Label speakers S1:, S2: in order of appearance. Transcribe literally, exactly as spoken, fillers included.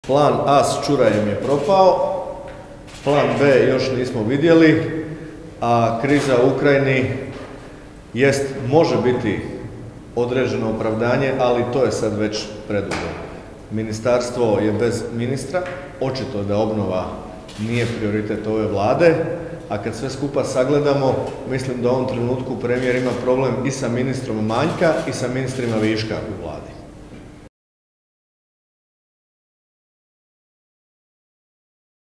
S1: Plan A s čurajem je propao, plan B još nismo vidjeli, a kriza u Ukrajini jest, može biti određeno opravdanje, ali to je sad već predugo. Ministarstvo je bez ministra, očito da obnova nije prioritet ove vlade, a kad sve skupa sagledamo, mislim da u ovom trenutku premijer ima problem i sa ministrom manjka i sa ministrima viška u vladi.